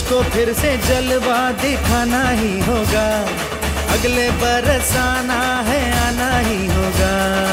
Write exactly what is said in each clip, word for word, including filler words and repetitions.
तुझको फिर से जलवा दिखाना ही होगा, अगले बरस आना है आना ही होगा।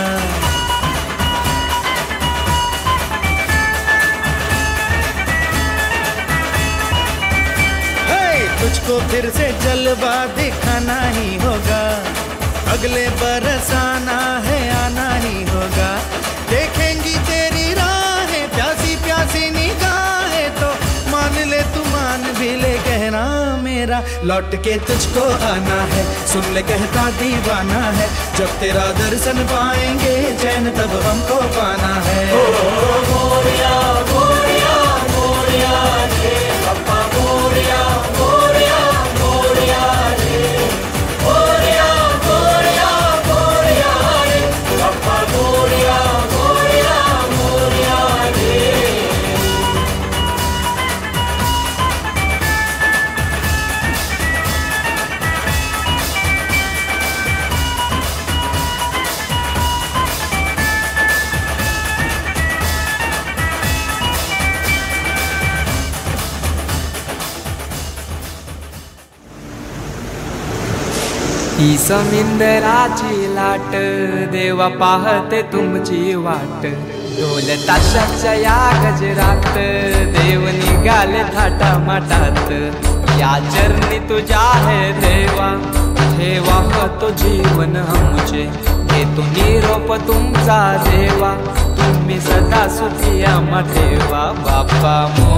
तुझको फिर से जलवा दिखाना ही होगा, अगले बरस आना है आना ही होगा। देखेंगी तेरी राहें प्यासी प्यासी निगाहें, तो मान ले तू मान भी ले कहना मेरा, लौट के तुझको आना है। सुन ले कहता दीवाना है, जब तेरा दर्शन पाएंगे चैन तब हमको पाना है। ओ, मोरिया मोरिया मोरिया रे पप्पा मोरिया मोरिया मोरिया रे, मोरिया मोरिया मोरिया रे पप्पा मोरिया मोरिया मोरिया रे। ही समिंदराची लाट देवा पाहते तुमची वाट, ढोल ताशाच्या या गजरात देव निघाले थाटा माटात। या चरणी तुझ्या है देवा ठेवा तो जीवन आमचे, घेतो निरोप तुमचा देवा तुम्ही सदा सुखी आम्हा ठेवा। बाप्पा